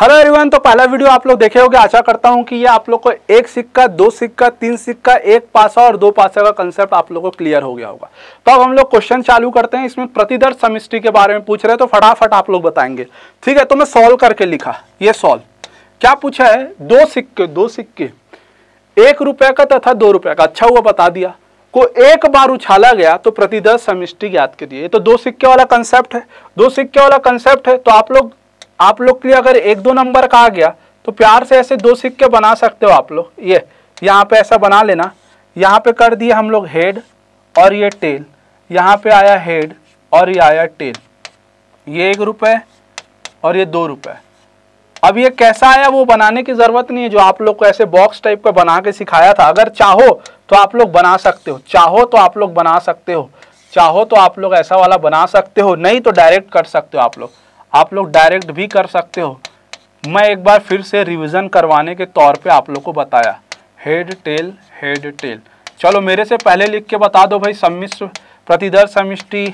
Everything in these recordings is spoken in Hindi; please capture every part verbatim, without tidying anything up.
हेलो एवरीवन, तो पहला वीडियो आप लोग देखे होंगे। आशा करता हूं कि ये आप लोग को एक सिक्का, दो सिक्का, तीन सिक्का, एक पासा और दो पासा का कंसेप्ट आप लोग को क्लियर हो गया होगा। तो अब हम लोग क्वेश्चन चालू करते हैं। इसमें प्रतिदर्श समष्टि के बारे में पूछ रहे हैं, तो फटाफट आप लोग बताएंगे। ठीक है, तो मैं सॉल्व करके लिखा। ये सॉल्व क्या पूछा है, दो सिक्के दो सिक्के एक रुपए का तथा दो रुपए का, अच्छा हुआ बता दिया, को एक बार उछाला गया तो प्रतिदर्श समष्टि ज्ञात कीजिए। ये तो दो सिक्के वाला कंसेप्ट है, दो सिक्के वाला कंसेप्ट है। तो आप लोग आप लोग के लिए अगर एक दो नंबर का आ गया तो प्यार से ऐसे दो सिक्के बना सकते हो आप लोग। ये यहाँ पे ऐसा बना लेना, यहाँ पे कर दिए हम लोग हेड और ये टेल, यहाँ पे आया हेड और ये आया टेल। ये एक रुपए और ये दो रुपए। अब ये कैसा आया वो बनाने की जरूरत नहीं है, जो आप लोग को ऐसे बॉक्स टाइप का बना के सिखाया था। अगर चाहो तो आप लोग बना सकते हो, चाहो तो आप लोग बना सकते हो, चाहो तो आप लोग ऐसा वाला बना सकते हो, नहीं तो डायरेक्ट कर सकते हो। आप लोग आप लोग डायरेक्ट भी कर सकते हो। मैं एक बार फिर से रिवीजन करवाने के तौर पे आप लोग को बताया, हेड टेल हेड टेल। चलो मेरे से पहले लिख के बता दो भाई, सम्मिश्र प्रतिदर्श समष्टि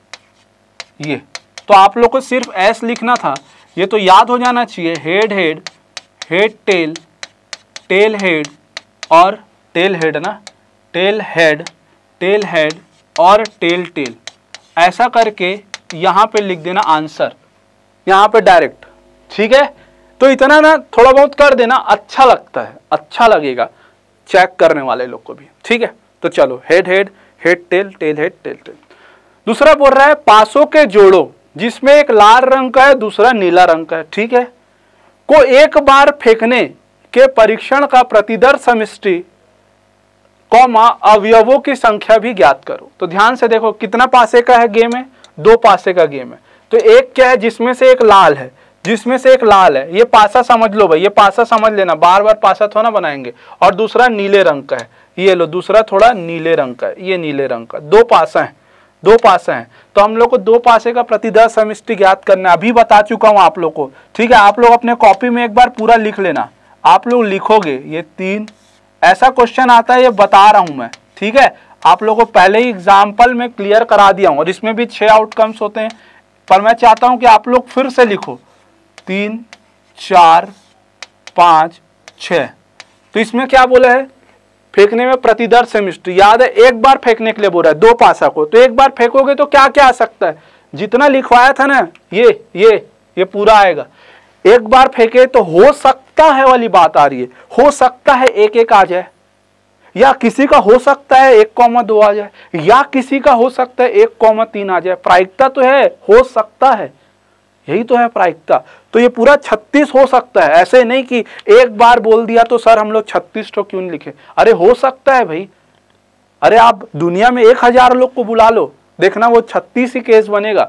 ये। तो आप लोग को सिर्फ एस लिखना था, ये तो याद हो जाना चाहिए। Head head head tail tail head और टेल हेड ना, टेल हेड टेल हेड और टेल टेल, ऐसा करके यहाँ पे लिख देना आंसर, यहाँ पे डायरेक्ट। ठीक है, तो इतना ना थोड़ा बहुत कर देना, अच्छा लगता है, अच्छा लगेगा चेक करने वाले लोग को भी। ठीक है, तो चलो head head head tail tail head tail tail. दूसरा बोल रहा है पासों के जोड़ो जिसमें एक लाल रंग का है दूसरा नीला रंग का है, ठीक है, को एक बार फेंकने के परीक्षण का प्रतिदर्श समष्टि कौमा अवयवों की संख्या भी ज्ञात करो। तो ध्यान से देखो, कितना पासे का है गेम है, दो पासे का गेम है। तो एक क्या है, जिसमें से एक लाल है, जिसमें से एक लाल है, ये पासा समझ लो भाई, ये पासा समझ लेना, बार बार पासा थोड़ा ना बनाएंगे। और दूसरा नीले रंग का है, ये लो, दूसरा थोड़ा नीले रंग का है, ये नीले रंग का, दो पासा है, दो पासे हैं। तो हम लोग को दो पासे का प्रतिदर्श समष्टि ज्ञात करना, अभी बता चुका हूं आप लोग को। ठीक है, आप लोग अपने कॉपी में एक बार पूरा लिख लेना। आप लोग लिखोगे ये तीन, ऐसा क्वेश्चन आता है, ये बता रहा हूं मैं। ठीक है, आप लोग को पहले ही एग्जाम्पल में क्लियर करा दिया हूं, और इसमें भी छह आउटकम्स होते हैं, पर मैं चाहता हूं कि आप लोग फिर से लिखो, तीन चार पांच छह। तो इसमें क्या बोला है, फेंकने में प्रतिदर्श समष्टि, याद है एक बार फेंकने के लिए बोल रहा है, दो पासा को। तो एक बार फेंकोगे तो क्या क्या आ सकता है, जितना लिखवाया था ना, ये ये ये पूरा आएगा। एक बार फेंके तो हो सकता है वाली बात आ रही है, हो सकता है एक एक आ जाए, या किसी का हो सकता है एक कौमा दो आ जाए, या किसी का हो सकता है एक कौमा तीन आ जाए। प्रायिकता तो है, हो सकता है, यही तो है प्रायिकता। तो ये पूरा छत्तीस हो सकता है, ऐसे नहीं कि एक बार बोल दिया तो सर हम लोग छत्तीस तो क्यों लिखे। अरे हो सकता है भाई, अरे आप दुनिया में एक हजार लोग को बुला लो, देखना वो छत्तीस ही केस बनेगा,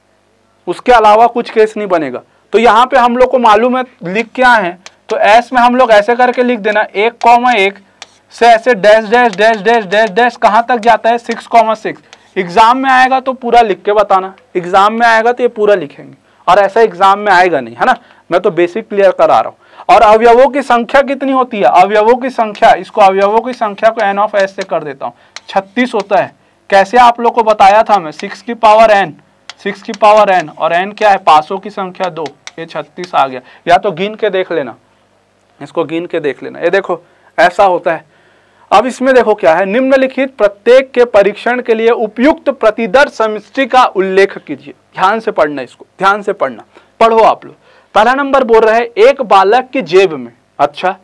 उसके अलावा कुछ केस नहीं बनेगा। तो यहाँ पे हम लोग को मालूम है लिख क्या है, तो एस में हम लोग ऐसे करके लिख देना, एक कॉमा एक से ऐसे dash dash dash dash dash dash कहाँ तक जाता है, सिक्स कॉमा सिक्स। एग्जाम में आएगा तो पूरा लिख के बताना, एग्जाम में आएगा तो ये पूरा लिखेंगे, और ऐसा एग्जाम में आएगा नहीं, है ना, मैं तो बेसिक क्लियर करा रहा हूँ। और अवयवों की संख्या कितनी होती है, अवयवों की संख्या, इसको अवयवों की संख्या को एन ऑफ एस से कर देता हूँ, छत्तीस होता है। कैसे आप लोग को बताया था मैं, सिक्स की पावर एन, सिक्स की पावर एन, और एन क्या है, पासों की संख्या दो, ये छत्तीस आ गया। या तो गिन के देख लेना, इसको गिन के देख लेना, ये देखो ऐसा होता है। अब इसमें देखो क्या है, निम्नलिखित प्रत्येक के परीक्षण के लिए उपयुक्त प्रतिदर्श समष्टि का उल्लेख कीजिए। ध्यान से पढ़ना, इसको ध्यान से पढ़ना, पढ़ो आप लोग। पहला नंबर बोल रहा है, एक बालक की जेब में, अच्छा,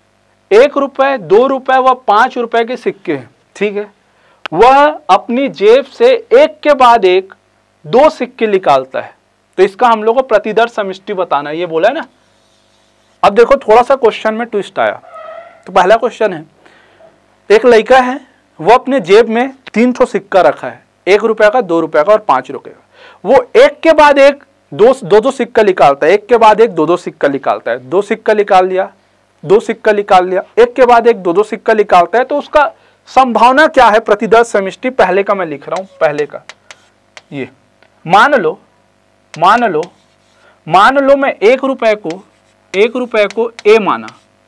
एक रुपए, दो रुपए व पांच रुपए के सिक्के हैं, ठीक है, वह अपनी जेब से एक के बाद एक दो सिक्के निकालता है, तो इसका हम लोग को प्रतिदर्श समष्टि बताना है, ये बोला है ना। अब देखो थोड़ा सा क्वेश्चन में ट्विस्ट आया। तो पहला क्वेश्चन है, एक लड़का है, वो अपने जेब में तीन सौ सिक्का रखा है, एक रुपए का, दो रुपए का और पांच रुपए का। वो एक के बाद एक दो दो दो सिक्का निकालता है, एक के बाद एक दो दो सिक्का निकालता है, दो सिक्का निकाल लिया, दो सिक्का निकाल लिया, एक के बाद एक दो दो सिक्का निकालता है। तो उसका संभावना क्या है प्रतिदर्श समष्टि, पहले का मैं लिख रहा हूं, पहले का ये, मान लो मान लो मान लो मैं एक रुपए को एक रुपए को ए माना,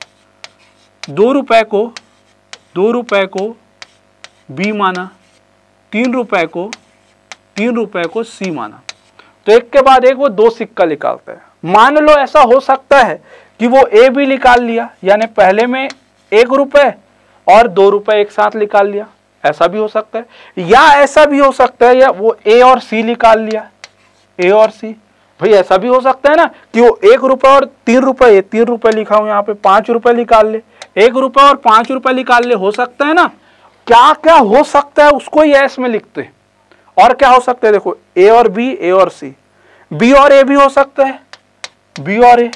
दो रुपए को दो रुपए को बी माना, तीन रुपए को तीन रुपए को सी माना। तो एक के बाद एक वो दो सिक्का निकालता है, मान लो ऐसा हो सकता है कि वो ए भी निकाल लिया, यानी पहले में एक रुपए और दो रुपए एक साथ निकाल लिया, ऐसा भी हो सकता है। या ऐसा भी हो सकता है या वो ए और सी निकाल लिया, ए और सी, भाई ऐसा भी हो सकता है ना कि वो एक रुपए और तीन रुपए, तीन रुपए लिखा हूं यहाँ पे, पांच रुपए निकाल ले, एक रुपए और पांच रुपए निकाल ले, हो सकता है ना। क्या क्या हो सकता है उसको ही एस में लिखते हैं। और क्या हो सकता है देखो, ए और बी, ए और सी, बी और ए भी हो सकता है, बी और ए,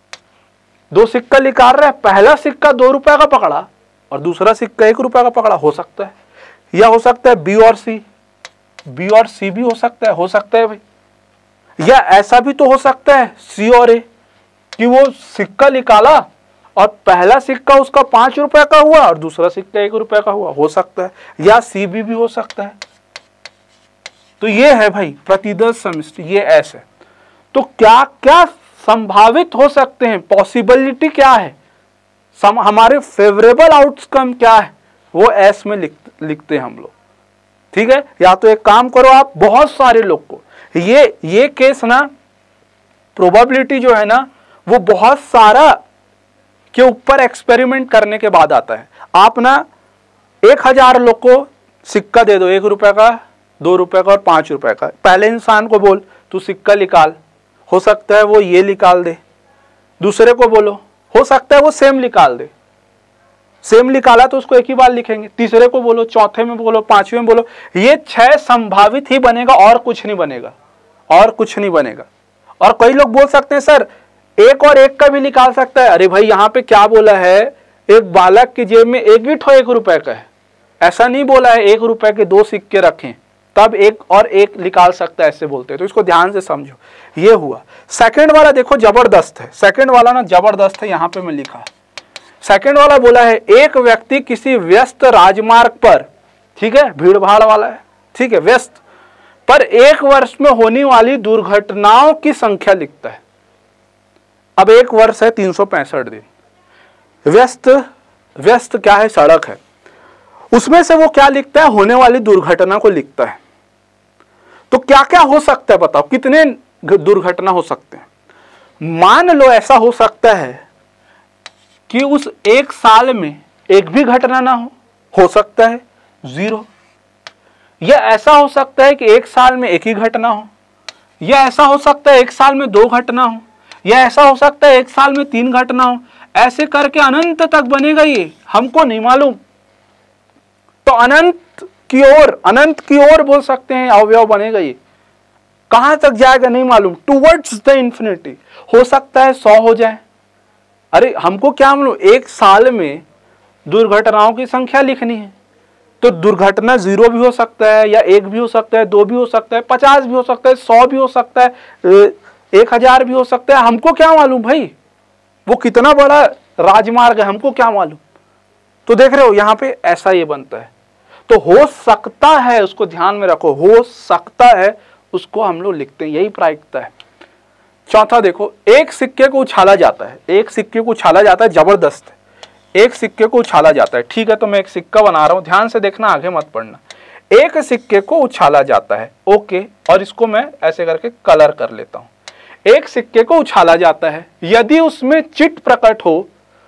दो सिक्का निकाल रहे हैं, पहला सिक्का दो रुपए का पकड़ा और दूसरा सिक्का एक रुपए का पकड़ा, हो सकता है। या हो सकता है बी और सी, बी और सी भी हो सकता है, हो सकता है भाई। या ऐसा भी तो हो सकता है सी और ए, कि वो सिक्का निकाला और पहला सिक्का उसका पांच रुपए का हुआ और दूसरा सिक्का एक रुपए का हुआ, हो सकता है। या सी बी भी हो सकता है। तो ये है भाई प्रतिदर्श समष्टि, ये ऐसे। तो क्या क्या संभावित हो सकते हैं, पॉसिबिलिटी क्या है, सम, हमारे फेवरेबल आउटकम क्या है, वो एस में लिख, लिखते हैं हम लोग। ठीक है। या तो एक काम करो आप, बहुत सारे लोग को ये ये केस ना, प्रोबेबिलिटी जो है ना वो बहुत सारा के ऊपर एक्सपेरिमेंट करने के बाद आता है। आप ना एक हजार लोग को सिक्का दे दो, एक रुपए का, दो रुपए का और पांच रुपए का। पहले इंसान को बोल तू सिक्का निकाल, हो सकता है वो ये निकाल दे। दूसरे को बोलो, हो सकता है वो सेम निकाल दे, सेम निकाला तो उसको एक ही बार लिखेंगे। तीसरे को बोलो, चौथे में बोलो, पांचवें में बोलो, ये छह संभावित ही बनेगा और कुछ नहीं बनेगा, और कुछ नहीं बनेगा। और कई लोग बोल सकते हैं सर एक और एक का भी निकाल सकता है। अरे भाई यहाँ पे क्या बोला है, एक बालक की जेब में एक भी ठो एक रुपए का है, ऐसा नहीं बोला है एक रुपए के दो सिक्के रखें तब एक और एक निकाल सकता है, ऐसे बोलते हैं। तो इसको ध्यान से समझो, ये हुआ। सेकंड वाला देखो जबरदस्त है, सेकंड वाला ना जबरदस्त है, यहाँ पे मैं लिखा है। सेकंड वाला बोला है एक व्यक्ति किसी व्यस्त राजमार्ग पर, ठीक है, भीड़ भाड़ वाला है, ठीक है, व्यस्त पर एक वर्ष में होने वाली दुर्घटनाओं की संख्या लिखता है। अब एक वर्ष है तीन सौ पैंसठ दिन, व्यस्त व्यस्त क्या है, सड़क है, उसमें से वो क्या लिखता है, होने वाली दुर्घटना को लिखता है। तो क्या क्या हो सकता है बताओ, कितने दुर्घटना हो सकते हैं। मान लो ऐसा हो सकता है कि उस एक साल में एक भी घटना ना हो, हो सकता है जीरो। या ऐसा हो सकता है कि एक साल में एक ही घटना हो, या ऐसा हो सकता है एक साल में दो घटना हो, या ऐसा हो सकता है एक साल में तीन घटना हो। ऐसे करके अनंत तक बनेगा, ये हमको नहीं मालूम। तो अनंत की ओर, अनंत की ओर बोल सकते हैं अवयव बनेगा, ये कहां तक जाएगा नहीं मालूम, टुवर्ड्स द इंफिनिटी। हो सकता है सौ हो जाए, अरे हमको क्या मालूम, एक साल में दुर्घटनाओं की संख्या लिखनी है, तो दुर्घटना जीरो भी हो सकता है, या एक भी हो सकता है, दो भी हो सकता है, पचास भी हो सकता है, सौ भी हो सकता है, एक हजार भी हो सकता है। हमको क्या मालूम भाई, वो कितना बड़ा राजमार्ग है, हमको क्या मालूम। तो देख रहे हो यहाँ पे ऐसा ये बनता है। तो हो सकता है, उसको ध्यान में रखो, हो सकता है उसको हम लोग लिखते हैं, यही प्रायिकता है। चौथा देखो, एक सिक्के को उछाला जाता है, एक सिक्के को उछाला जाता है, जबरदस्त है, एक सिक्के को उछाला जाता है। ठीक है, तो मैं एक सिक्का बना रहा हूं, ध्यान से देखना, आगे मत पढ़ना। एक सिक्के को उछाला जाता है, ओके, और इसको मैं ऐसे करके कलर कर लेता हूं। एक सिक्के को उछाला जाता है, यदि उसमें चिट प्रकट हो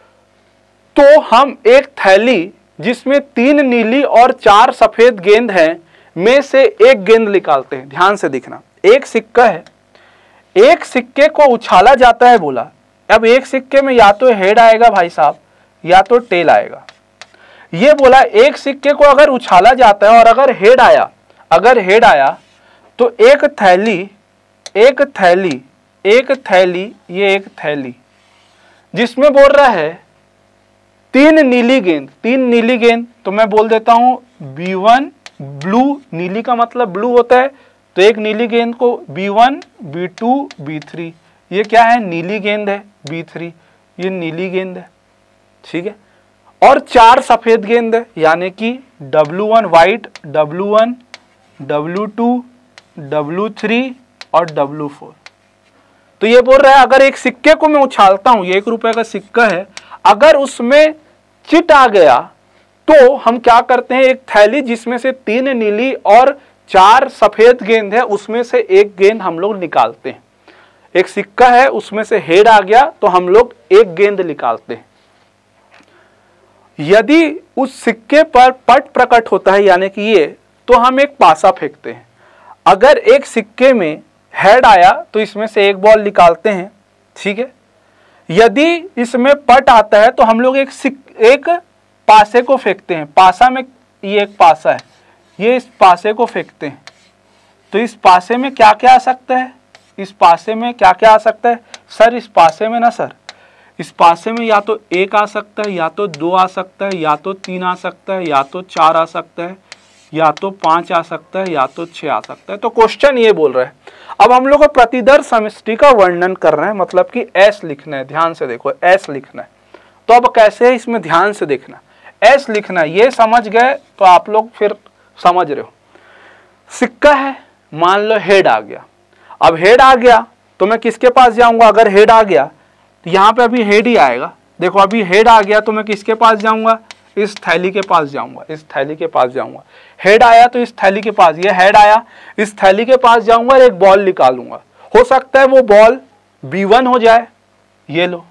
तो हम एक थैली जिसमें तीन नीली और चार सफेद गेंद हैं में से एक गेंद निकालते हैं। ध्यान से देखना, एक सिक्का है, एक सिक्के को उछाला जाता है बोला। अब एक सिक्के में या तो हेड आएगा भाई साहब, या तो टेल आएगा। ये बोला एक सिक्के को अगर उछाला जाता है और अगर हेड आया, अगर हेड आया तो एक थैली, एक थैली, एक थैली, ये एक थैली जिसमें बोल रहा है तीन नीली गेंद, तीन नीली गेंद, तो मैं बोल देता हूं बी वन ब्लू, नीली का मतलब ब्लू होता है, तो एक नीली गेंद को B one, B two, B three, ये क्या है, नीली गेंद है, बी थ्री, ये नीली गेंद है, ठीक है। और चार सफेद गेंद है, यानी कि W one white, W one, W two, W three और डब्ल्यू फोर। तो ये बोल रहा है अगर एक सिक्के को मैं उछालता हूं, ये एक रुपए का सिक्का है, अगर उसमें चिट आ गया तो हम क्या करते हैं, एक थैली जिसमें से तीन नीली और चार सफेद गेंद है, उसमें से एक गेंद हम लोग निकालते हैं। एक सिक्का है, उसमें से हेड आ गया तो हम लोग एक गेंद निकालते हैं। यदि उस सिक्के पर पट प्रकट होता है यानी कि ये, तो हम एक पासा फेंकते हैं। अगर एक सिक्के में हेड आया तो इसमें से एक बॉल निकालते हैं, ठीक है। यदि इसमें पट आता है तो हम लोग एक सिक एक पासे को फेंकते हैं। पासा में, ये एक पासा है, ये इस पासे को फेंकते हैं। तो इस पासे में क्या क्या आ सकता है, इस पासे में क्या क्या आ सकता है सर? इस पासे में ना सर, इस पासे में या तो एक आ सकता है, या तो दो आ सकता है, या तो तीन आ सकता है, या तो चार आ सकता है, या तो पांच आ सकता है, या तो छह आ सकता है। तो क्वेश्चन ये बोल रहा है, अब हम लोग को प्रतिदर्श समष्टि का वर्णन कर रहे हैं, मतलब कि एस लिखना है। ध्यान से देखो, एस लिखना है। तो अब कैसे है, इसमें ध्यान से देखना। एस लिखना है, ये समझ गए तो आप लोग फिर समझ रहे हो। सिक्का है, मान लो हेड आ गया। अब हेड आ गया तो मैं किसके पास जाऊंगा? अगर हेड आ गया तो यहाँ पे अभी हेड ही आएगा। देखो अभी हेड आ गया तो मैं किसके पास जाऊंगा? इस थैली के पास जाऊंगा, इस थैली के पास जाऊंगा। हेड आया तो इस थैली के पास, ये हेड आया, इस थैली के पास जाऊंगा और एक बॉल निकालूंगा। हो सकता है वो बॉल बी वन हो जाए, ये लो,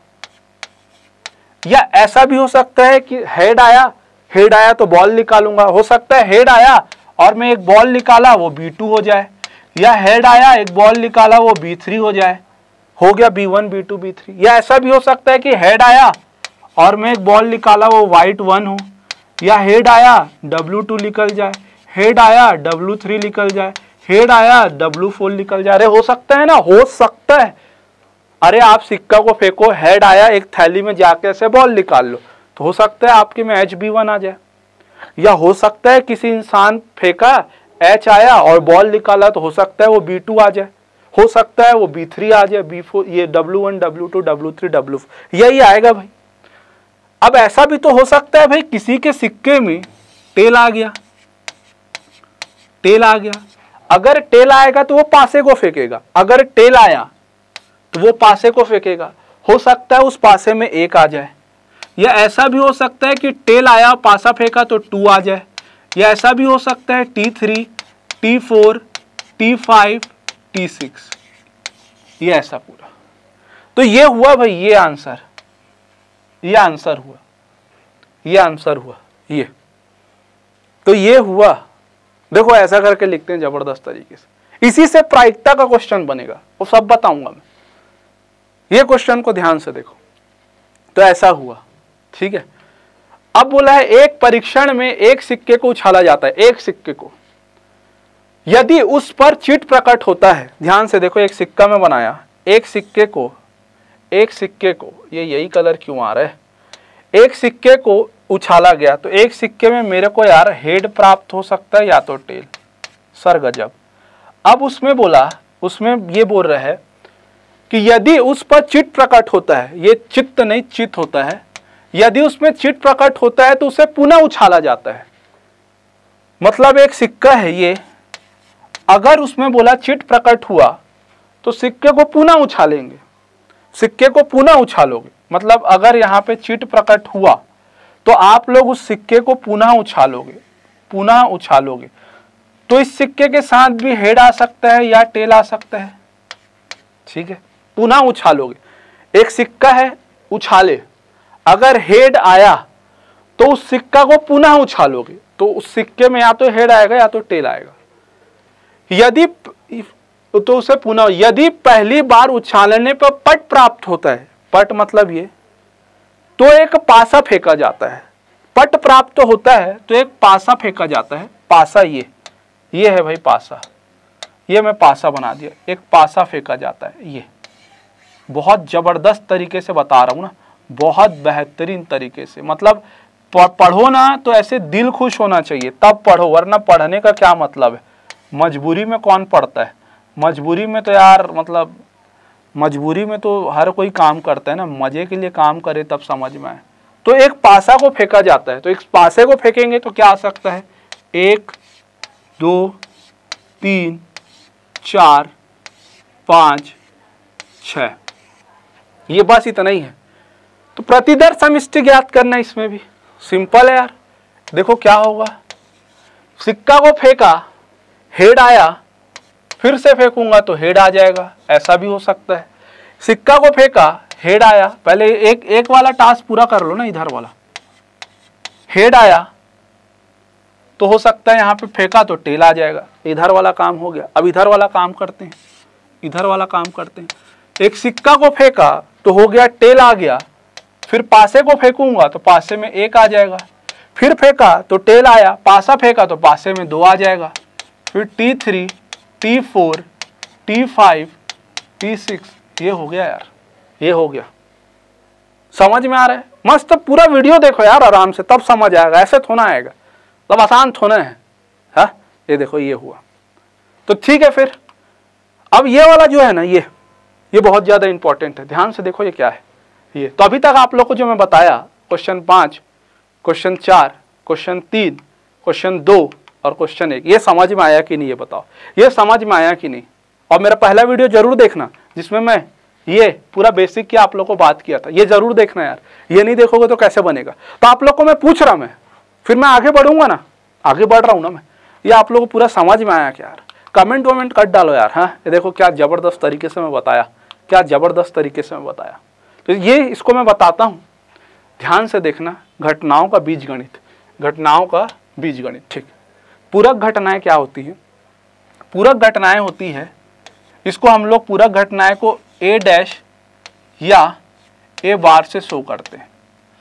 या ऐसा भी हो सकता है कि हेड आया, हेड आया तो बॉल निकालूंगा। हो सकता है हेड आया और मैं एक बॉल निकाला वो बी टू हो जाए, या हेड आया एक बॉल निकाला वो बी थ्री हो जाए। हो गया B one B two B three. या ऐसा भी हो सकता है कि हेड आया और मैं एक बॉल निकाला वो वाइट वन हो, या हेड आया डब्ल्यू टू निकल जाए, हेड आया डब्ल्यू थ्री निकल जाए, हेड आया डब्ल्यू फोर निकल जाए। अरे हो सकता है ना, हो सकता है। अरे आप सिक्का को फेंको, हेड आया, एक थैली में जाके ऐसे बॉल निकाल लो, तो हो सकता है आपके में एच बी वन आ जाए। या हो सकता है किसी इंसान फेंका, एच आया और बॉल निकाला, तो हो सकता है वो बी टू आ जाए, हो सकता है वो बी थ्री आ जाए, बी फोर, ये W one W two W three W four, यही आएगा भाई। अब ऐसा भी तो हो सकता है भाई किसी के सिक्के में टेल आ गया, टेल आ गया। अगर टेल आएगा तो वो पासे को फेंकेगा, अगर टेल आया तो वो पासे को फेंकेगा। हो सकता है उस पासे में एक आ जाए, या ऐसा भी हो सकता है कि टेल आया पासा फेंका तो टू आ जाए, या ऐसा भी हो सकता है T three T four T five T six, ये ऐसा पूरा। तो ये हुआ भाई, ये आंसर, ये आंसर हुआ, ये आंसर हुआ ये। तो ये हुआ, देखो ऐसा करके लिखते हैं जबरदस्त तरीके से। इसी से प्रायिकता का क्वेश्चन बनेगा, वो सब बताऊंगा मैं। ये क्वेश्चन को ध्यान से देखो। तो ऐसा हुआ, ठीक है। अब बोला है एक परीक्षण में एक सिक्के को उछाला जाता है, एक सिक्के को, यदि उस पर चिट प्रकट होता है। ध्यान से देखो, एक सिक्का में बनाया, एक सिक्के को, एक सिक्के को, ये यही कलर क्यों आ रहा है, एक सिक्के को उछाला गया तो एक सिक्के में मेरे को यार हेड प्राप्त हो सकता है या तो टेल। सर गजब। अब उसमें बोला, उसमें ये बोल रहा है कि यदि उस पर चिट प्रकट होता है, ये चित्त नहीं चित होता है, यदि उसमें चिट प्रकट होता है तो उसे पुनः उछाला जाता है। मतलब एक सिक्का है ये, अगर उसमें बोला चिट प्रकट हुआ तो सिक्के को पुनः उछालेंगे, सिक्के को पुनः उछालोगे। मतलब अगर यहाँ पे चिट प्रकट हुआ तो आप लोग उस सिक्के को पुनः उछालोगे, पुनः उछालोगे। तो इस सिक्के के साथ भी हेड आ सकता है या टेल आ सकता है, ठीक है। पुनः उछालोगे, एक सिक्का है उछाले, अगर हेड आया तो उस सिक्का को पुनः उछालोगे, तो उस सिक्के में या तो हेड आएगा या तो टेल आएगा। यदि तो उसे पुनः, यदि पहली बार उछालने पर पट प्राप्त होता है, पट मतलब ये, तो एक पासा फेंका जाता है। पट प्राप्त होता है तो एक पासा फेंका जाता है। पासा ये ये है भाई पासा, ये मैं पासा बना दिया, एक पासा फेंका जाता है। ये बहुत जबरदस्त तरीके से बता रहा हूं ना, बहुत बेहतरीन तरीके से। मतलब पढ़ो ना तो ऐसे दिल खुश होना चाहिए तब पढ़ो, वरना पढ़ने का क्या मतलब है। मजबूरी में कौन पढ़ता है, मजबूरी में तो यार, मतलब मजबूरी में तो हर कोई काम करता है ना, मजे के लिए काम करे तब समझ में आए। तो एक पासा को फेंका जाता है, तो एक पासे को फेंकेंगे तो क्या आ सकता है, एक दो तीन चार पाँच छः, ये बस इतना ही है। तो प्रतिदर्श समष्टि ज्ञात करना, इसमें भी सिंपल है यार। देखो क्या होगा, सिक्का को फेंका, हेड आया, फिर से फेंकूंगा तो हेड आ जाएगा, ऐसा भी हो सकता है। सिक्का को फेंका, हेड आया। पहले एक एक वाला टास्क पूरा कर लो ना, इधर वाला हेड आया तो हो सकता है यहाँ पे फेंका तो टेल आ जाएगा, इधर वाला काम हो गया। अब इधर वाला काम करते हैं, इधर वाला काम करते हैं। एक सिक्का को फेंका तो हो गया टेल आ गया, फिर पासे को फेंकूंगा तो पासे में एक आ जाएगा, फिर फेंका तो टेल आया, पासा फेंका तो पासे में दो आ जाएगा, फिर T three, T four, T five, T six, ये हो गया यार, ये हो गया। समझ में आ रहा है? मस्त पूरा वीडियो देखो यार आराम से, तब समझ आएगा। ऐसे थोड़ा आएगा, तब आसान थोड़ा है। हा? ये देखो ये हुआ। तो ठीक है, फिर अब ये वाला जो है ना, ये ये बहुत ज्यादा इंपॉर्टेंट है। ध्यान से देखो ये क्या है। ये तो अभी तक आप लोग को जो मैं बताया, क्वेश्चन पांच, क्वेश्चन चार, क्वेश्चन तीन, क्वेश्चन दो और क्वेश्चन एक, ये समझ में आया कि नहीं ये बताओ, ये समझ में आया कि नहीं। और मेरा पहला वीडियो जरूर देखना जिसमें मैं ये पूरा बेसिक की आप लोग को बात किया था, ये जरूर देखना यार। ये नहीं देखोगे तो कैसे बनेगा। तो आप लोग को मैं पूछ रहा, मैं फिर मैं आगे बढ़ूंगा ना, आगे बढ़ रहा हूं ना मैं। ये आप लोग को पूरा समझ में आया क्या यार? कमेंट वमेंट कर डालो यार। हाँ, ये देखो क्या जबरदस्त तरीके से मैं बताया, क्या जबरदस्त तरीके से मैं बताया। तो ये इसको मैं बताता हूँ, ध्यान से देखना। घटनाओं का बीजगणित, घटनाओं का बीजगणित। ठीक, पूरक घटनाएं क्या होती है? पूरक घटनाएं होती है, इसको हम लोग पूरक घटनाएं को ए डैश या ए बार से शो करते हैं।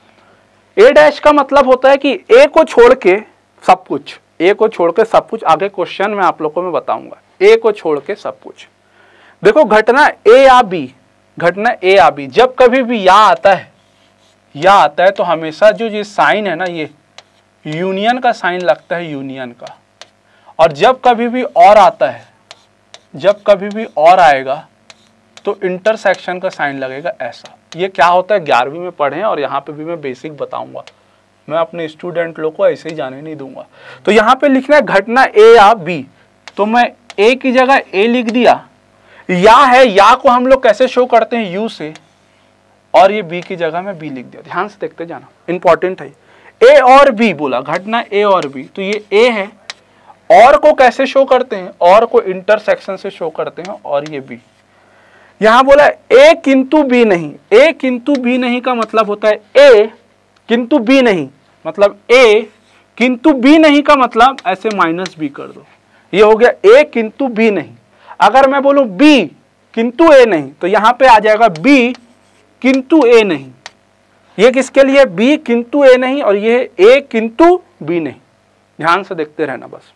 ए डैश का मतलब होता है कि ए को छोड़ के सब कुछ, ए को छोड़ के सब कुछ। आगे क्वेश्चन में आप लोग को मैं बताऊंगा, ए को छोड़ के सब कुछ। देखो घटना ए या बी, घटना ए या बी, जब कभी भी या आता है, या आता है तो हमेशा जो ये साइन है ना, ये यूनियन का साइन लगता है, यूनियन का। और जब कभी भी और आता है, जब कभी भी और आएगा तो इंटरसेक्शन का साइन लगेगा ऐसा। ये क्या होता है ग्यारहवीं में पढ़े और यहाँ पे भी मैं बेसिक बताऊंगा। मैं अपने स्टूडेंट लोग को ऐसे ही जाने नहीं दूंगा। तो यहाँ पे लिखना है घटना ए या बी, तो मैं ए की जगह ए लिख दिया। या है, या को हम लोग कैसे शो करते हैं? यू से, और ये बी की जगह में बी लिख दिया। ध्यान से देखते जाना, इंपॉर्टेंट है। ए और बी बोला, घटना ए और बी, तो ये ए है। और को कैसे शो करते हैं? और को इंटरसेक्शन से शो करते हैं, और ये बी। यहां बोला ए किंतु बी नहीं। ए किंतु बी नहीं का मतलब होता है ए किंतु बी नहीं, मतलब ए किंतु बी नहीं का मतलब ऐसे माइनस बी कर दो, ये हो गया ए किंतु बी नहीं। अगर मैं बोलूं बी किंतु ए नहीं, तो यहां पे आ जाएगा बी किंतु ए नहीं। ये किसके लिए? बी किंतु ए नहीं, और ये ए किंतु बी नहीं। ध्यान से देखते रहना बस।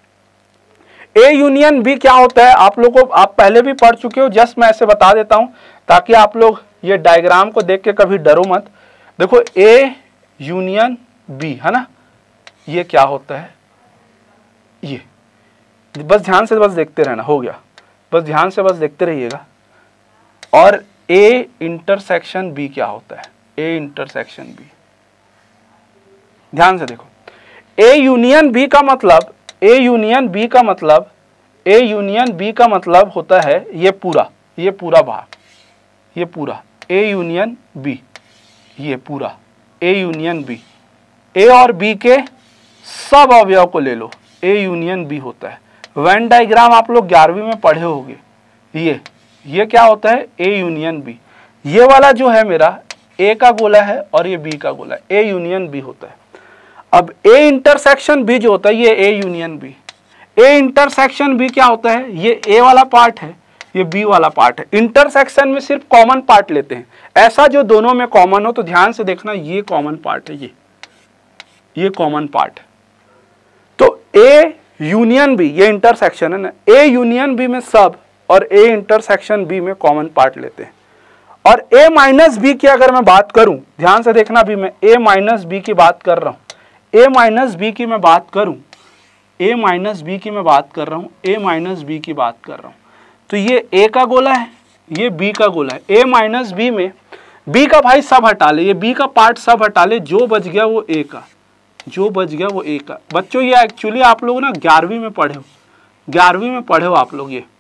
ए यूनियन बी क्या होता है आप लोग को आप पहले भी पढ़ चुके हो, जस्ट मैं ऐसे बता देता हूं ताकि आप लोग ये डायग्राम को देख के कभी डरो मत। देखो ए यूनियन बी है ना, ये क्या होता है? ये बस ध्यान से बस देखते रहना, हो गया। बस ध्यान से बस देखते रहिएगा। और ए इंटरसेक्शन बी क्या होता है? ए इंटरसेक्शन बी, ध्यान से देखो। ए यूनियन बी का मतलब, ए यूनियन बी का मतलब, ए यूनियन बी का मतलब होता है ये पूरा, ये पूरा भाग, ये पूरा ए यूनियन बी, ये पूरा ए यूनियन बी। ए और बी के सब अवयव को ले लो, ए यूनियन बी होता है। वेन डायग्राम आप लोग ग्यारहवीं में पढ़े होंगे। ये ये क्या होता है? A union B. ये वाला जो है मेरा ए का गोला है और ये बी का गोला है, ए यूनियन बी होता है। अब ए इंटरसेक्शन बी जो होता है ये A union B. A intersection B क्या होता है? ये ए वाला पार्ट है, ये बी वाला पार्ट है। इंटरसेक्शन में सिर्फ कॉमन पार्ट लेते हैं, ऐसा जो दोनों में कॉमन हो। तो ध्यान से देखना, ये कॉमन पार्ट है, ये ये कॉमन पार्ट है। तो ए यूनियन बी, ये इंटरसेक्शन है ना, ए यूनियन बी में सब और ए इंटरसेक्शन बी में कॉमन पार्ट लेते हैं। और ए माइनस बी की अगर मैं बात करूं, ध्यान से देखना, भी मैं ए माइनस बी की बात कर रहा हूं, ए माइनस बी की मैं बात करूं, ए माइनस बी की मैं बात कर रहा हूं, ए माइनस बी की बात कर रहा हूं, तो ये ए का गोला है, ये बी का गोला है। ए माइनस बी में बी का भाई सब हटा ले, ये बी का पार्ट सब हटा ले, जो बच गया वो ए का, जो बच गया वो ए का। बच्चों ये एक्चुअली आप लोग ना ग्यारहवीं में पढ़े हो, ग्यारहवीं में पढ़े हो आप लोग। ये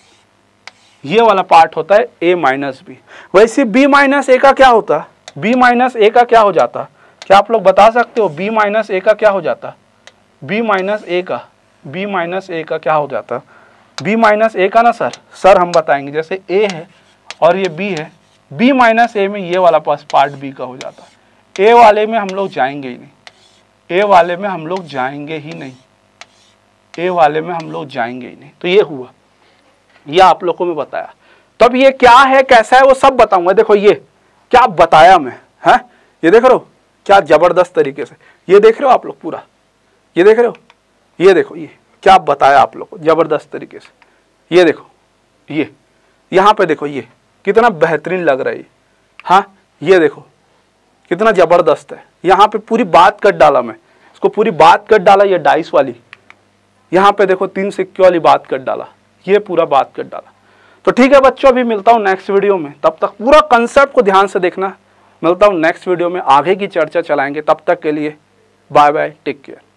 ये वाला पार्ट होता है ए माइनस बी। वैसे बी माइनस ए का क्या होता? बी माइनस ए का क्या हो जाता? क्या आप लोग बता सकते हो? बी माइनस ए का क्या हो जाता? बी माइनस ए का, बी माइनस ए का क्या हो जाता? बी माइनस ए का ना सर, सर हम बताएंगे। जैसे ए है और ये बी है, बी माइनस ए में ये वाला पास पार्ट बी का हो जाता है। ए वाले में हम लोग जाएंगे ही नहीं, ए वाले में हम लोग जाएंगे ही नहीं, ए वाले में हम लोग जाएंगे ही नहीं। तो ये हुआ, ये आप लोगों को मैं बताया। तो अब ये क्या है कैसा है वो सब बताऊंगा। देखो ये क्या बताया मैं, है ये देख रहे हो क्या जबरदस्त तरीके से, ये देख रहे हो आप लोग पूरा, ये देख रहे हो, ये देखो ये क्या बताया आप लोग को जबरदस्त तरीके से। ये देखो ये यहाँ पे देखो ये कितना बेहतरीन लग रहा है, हाँ ये देखो कितना जबरदस्त है। यहाँ पे पूरी बात कर डाला मैं, इसको पूरी बात कर डाला, ये डाइस वाली, यहाँ पे देखो तीन सिक्के वाली बात कर डाला, ये पूरा बात कर डाला। तो ठीक है बच्चों, अभी मिलता हूँ नेक्स्ट वीडियो में, तब तक पूरा कंसेप्ट को ध्यान से देखना। मिलता हूँ नेक्स्ट वीडियो में, आगे की चर्चा चलाएंगे। तब तक के लिए बाय बाय, टेक केयर।